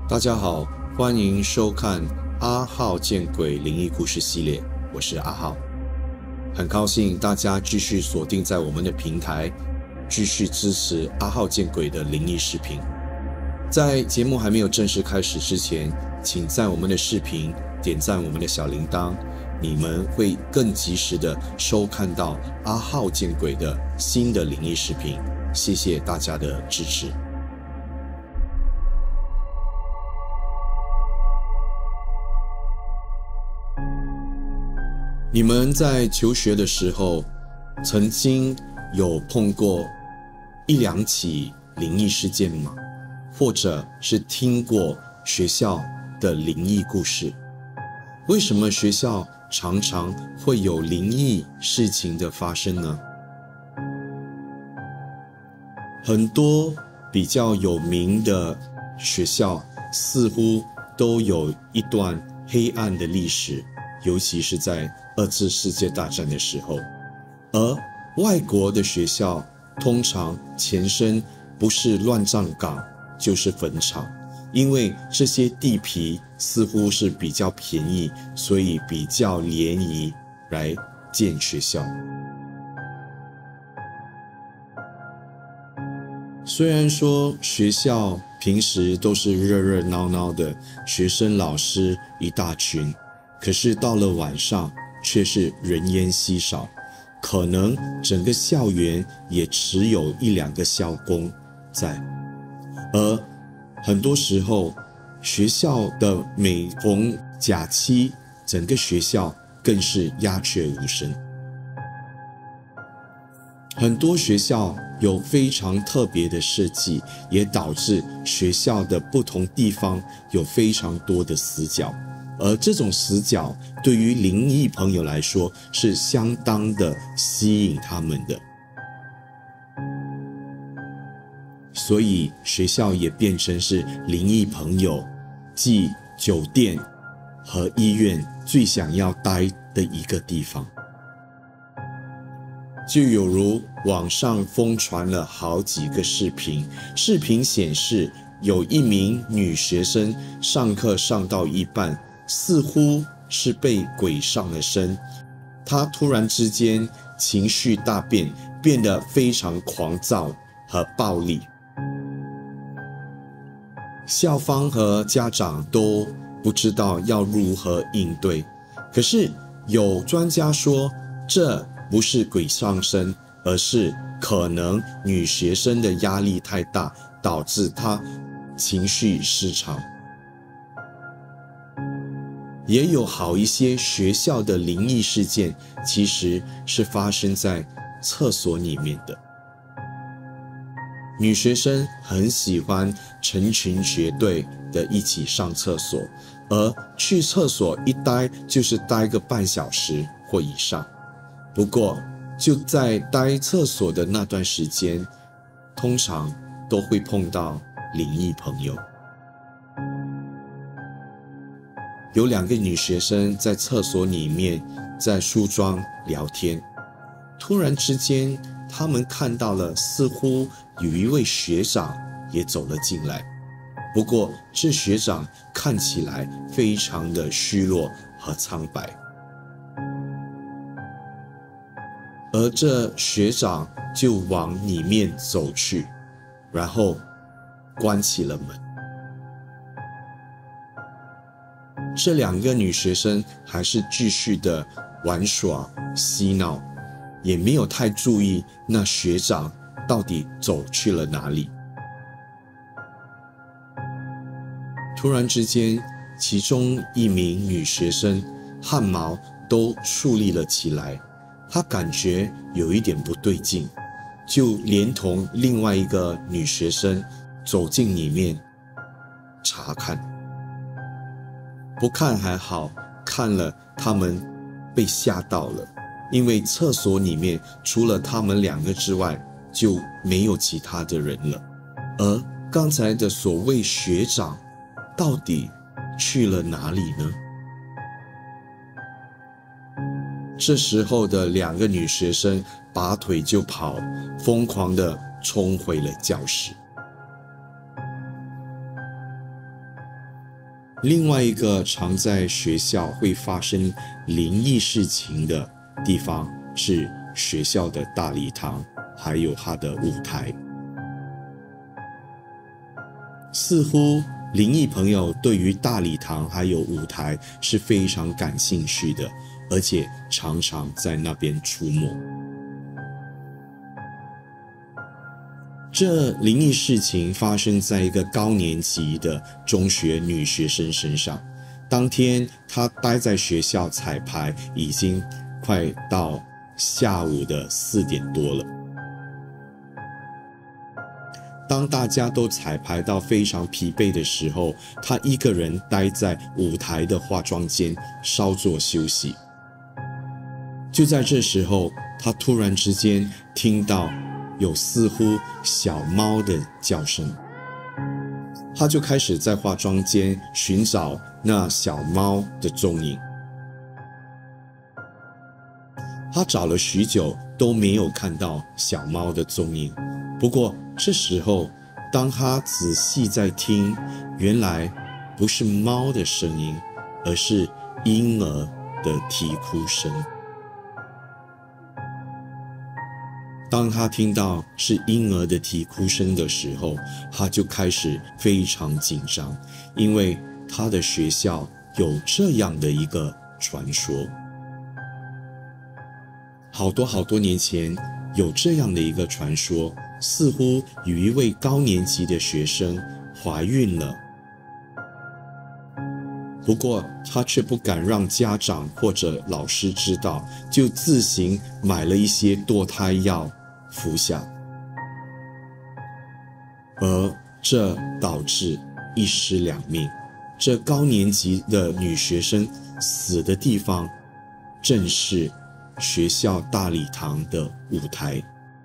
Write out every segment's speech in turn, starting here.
大家好，欢迎收看阿浩见鬼灵异故事系列，我是阿浩。很高兴大家继续锁定在我们的平台，继续支持阿浩见鬼的灵异视频。在节目还没有正式开始之前，请在我们的视频点赞我们的小铃铛，你们会更及时的收看到阿浩见鬼的新的灵异视频。谢谢大家的支持。你们在求学的时候，曾经有碰过一两起灵异事件吗？或者是听过学校的灵异故事？为什么学校常常会有灵异事情的发生呢？很多比较有名的学校似乎都有一段黑暗的历史，尤其是在二次世界大战的时候。而外国的学校通常前身不是乱葬岗就是坟场，因为这些地皮似乎是比较便宜，所以比较廉宜来建学校。虽然说学校平时都是热热闹闹的，学生老师一大群，可是到了晚上却是人烟稀少，可能整个校园也只有一两个校工在。而很多时候学校的每逢假期，整个学校更是鸦雀无声。很多学校有非常特别的设计，也导致学校的不同地方有非常多的死角，而这种死角对于灵异朋友来说是相当的吸引他们的，所以学校也变成是灵异朋友即酒店和医院最想要待的一个地方。就有如网上疯传了好几个视频，视频显示有一名女学生上课上到一半，似乎是被鬼上了身，她突然之间情绪大变，变得非常狂躁和暴力。校方和家长都不知道要如何应对，可是有专家说，这不是鬼上身，而是可能女学生的压力太大，导致她情绪失常。也有好一些学校的灵异事件其实是发生在厕所里面的。女学生很喜欢成群结队的一起上厕所，而去厕所一待就是待个半小时或以上。不过就在待厕所的那段时间，通常都会碰到灵异朋友。有两个女学生在厕所里面在梳妆聊天，突然之间她们看到了似乎有一位学长也走了进来，不过这学长看起来非常的虚弱和苍白，而这学长就往里面走去，然后关起了门。这两个女学生还是继续的玩耍嬉闹，也没有太注意那学长到底走去了哪里。突然之间，其中一名女学生汗毛都竖立了起来，她感觉有一点不对劲，就连同另外一个女学生走进里面查看。不看还好，看了他们被吓到了，因为厕所里面除了他们两个之外就没有其他的人了，而刚才的所谓学长到底去了哪里呢？这时候的两个女学生拔腿就跑，疯狂地冲回了教室。 另外一个常在学校会发生灵异事情的地方是学校的大礼堂，还有它的舞台。似乎灵异朋友对于大礼堂还有舞台是非常感兴趣的，而且常常在那边出没。这灵异事情发生在一个高年级的中学女学生身上。当天她待在学校彩排，已经快到下午的4点多了。当大家都彩排到非常疲惫的时候，她一个人待在舞台的化妆间稍作休息。就在这时候，她突然之间听到有似乎小猫的叫声，她就开始在化妆间寻找那小猫的踪影。她找了许久都没有看到小猫的踪影。不过这时候，当她仔细在听，原来不是猫的声音，而是婴儿的啼哭声。当她听到是婴儿的啼哭声的时候，她就开始非常紧张，因为她的学校有这样的一个传说。好多年前有这样的一个传说，似乎有一位高年级的学生怀孕了，不过她却不敢让家长或者老师知道，就自行买了一些堕胎药服下，而这导致一尸两命。这高年级的女学生死的地方正是学校大礼堂的舞台。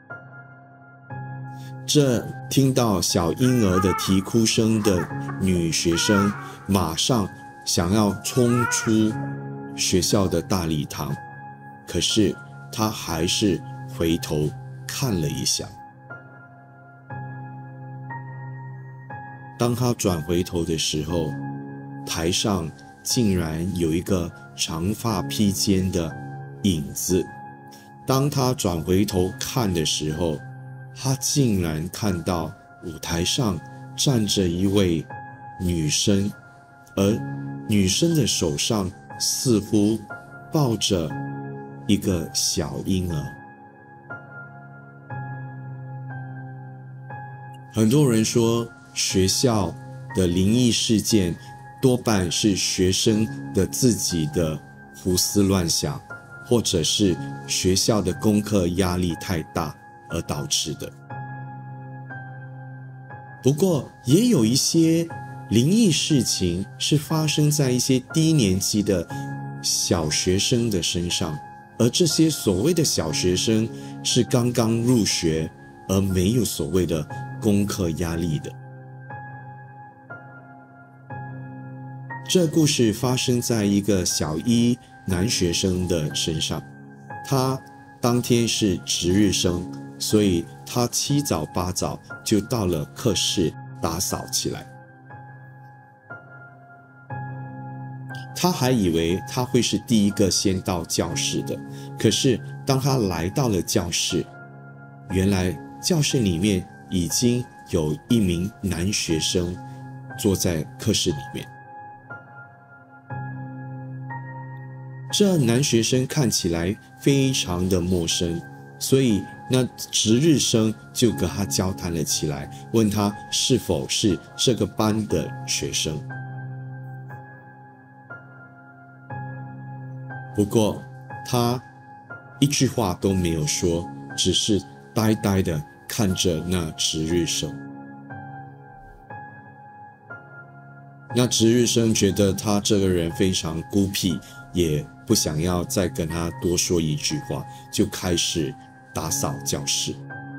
这听到小婴儿的啼哭声的女学生马上想要冲出学校的大礼堂，可是她还是回头看了一下。当她转回头的时候，台上竟然有一个长发披肩的影子。当她转回头看的时候，她竟然看到舞台上站着一位女生，而女生的手上似乎抱着一个小婴儿。很多人说，学校的灵异事件多半是学生的自己的胡思乱想，或者是学校的功课压力太大而导致的。不过也有一些灵异事情是发生在一些低年级的小学生的身上，而这些所谓的小学生是刚刚入学，而没有所谓的功课压力的。这故事发生在一个小一男学生的身上，他当天是值日生，所以他七早八早就到了课室打扫起来。他还以为他会是第一个先到教室的，可是当他来到了教室，原来教室里面已经有一名男学生坐在课室里面。这男学生看起来非常的陌生，所以那值日生就跟他交谈了起来，问他是否是这个班的学生。不过他一句话都没有说，只是呆呆的看着那值日生。那值日生觉得他这个人非常孤僻，也不想要再跟他多说一句话，就开始打扫教室。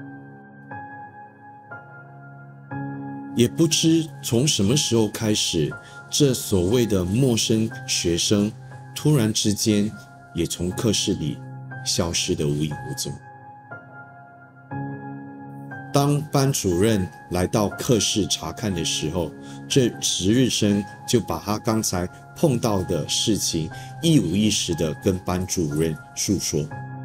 也不知从什么时候开始，这所谓的陌生学生突然之间也从课室里消失得无影无踪。 当班主任来到课室查看的时候，这值日生就把他刚才碰到的事情一五一十的跟班主任述说。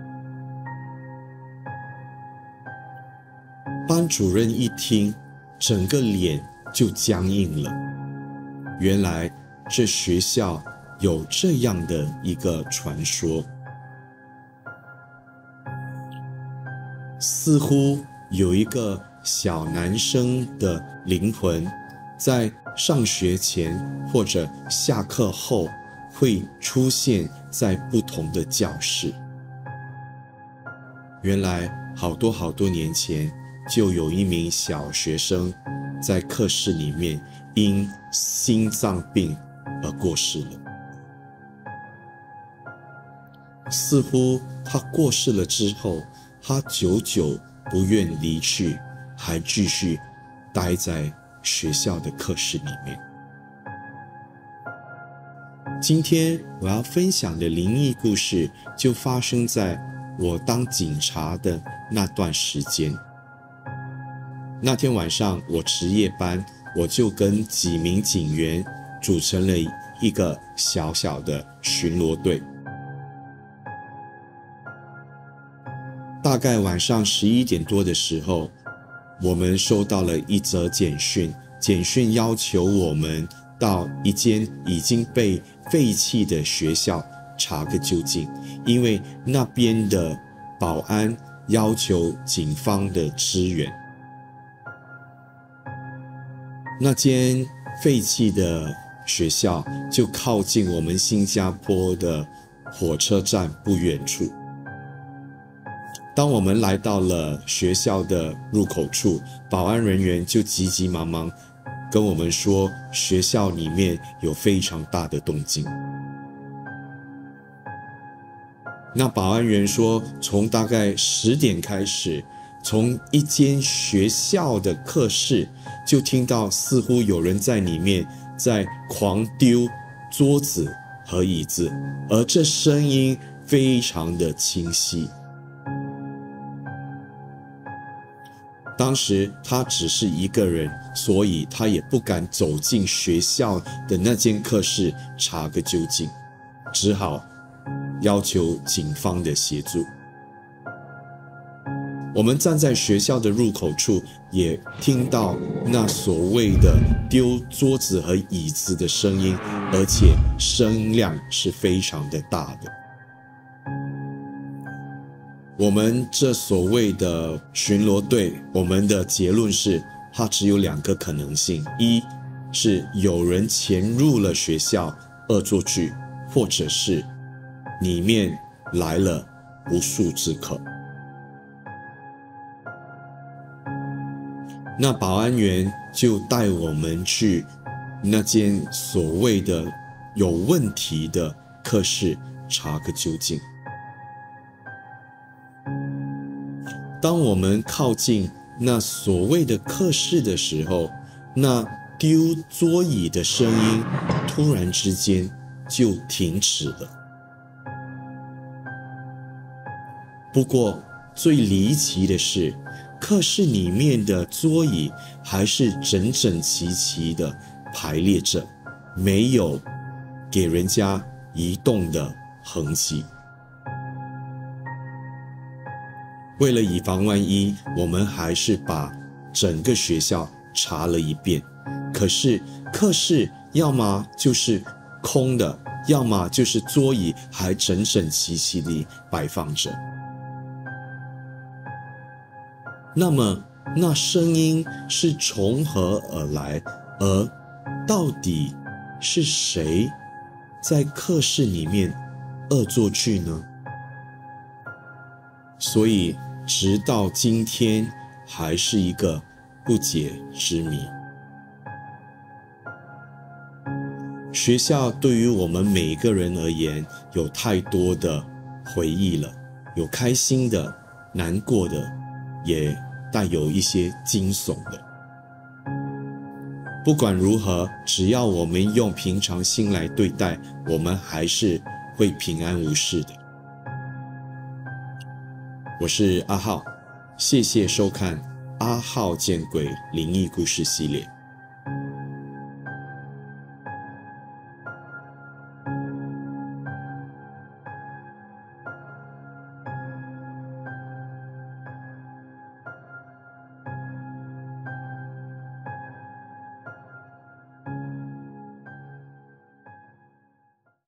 班主任一听，整个脸就僵硬了。原来这学校有这样的一个传说，似乎有一个小男生的灵魂在上学前或者下课后会出现在不同的教室。原来好多年前就有一名小学生在课室里面因心脏病而过世了。似乎他过世了之后，他久久不愿离去，还继续待在学校的课室里面。今天我要分享的灵异故事就发生在我当警察的那段时间。那天晚上我值夜班，我就跟几名警员组成了一个小小的巡逻队。大概晚上11点多的时候，我们收到了一则简讯，简讯要求我们到一间已经被废弃的学校查个究竟，因为那边的保安要求警方的支援。那间废弃的学校就靠近我们新加坡的火车站不远处。当我们来到了学校的入口处，保安人员就急急忙忙跟我们说，学校里面有非常大的动静。那保安员说，从大概10点开始，从一间学校的课室就听到似乎有人在里面在狂丢桌子和椅子，而这声音非常的清晰。当时他只是一个人，所以他也不敢走进学校的那间课室查个究竟，只好要求警方的协助。我们站在学校的入口处，也听到那所谓的丢桌子和椅子的声音，而且声量是非常的大的。我们这所谓的巡逻队，我们的结论是，它只有2个可能性：一是有人潜入了学校恶作剧，或者是里面来了不速之客。那保安员就带我们去那间所谓的有问题的课室查个究竟。当我们靠近那所谓的课室的时候，那丢桌椅的声音突然之间就停止了。不过最离奇的是，课室里面的桌椅还是整整齐齐的排列着，没有给人家移动的痕迹。为了以防万一，我们还是把整个学校查了一遍。可是课室要么就是空的，要么就是桌椅还整整齐齐地摆放着。那么那声音是从何而来？而到底是谁在课室里面恶作剧呢？所以直到今天还是一个不解之谜。学校对于我们每个人而言有太多的回忆了，有开心的，难过的，也带有一些惊悚的。不管如何，只要我们用平常心来对待，我们还是会平安无事的。我是阿浩，谢谢收看阿浩见鬼灵异故事系列。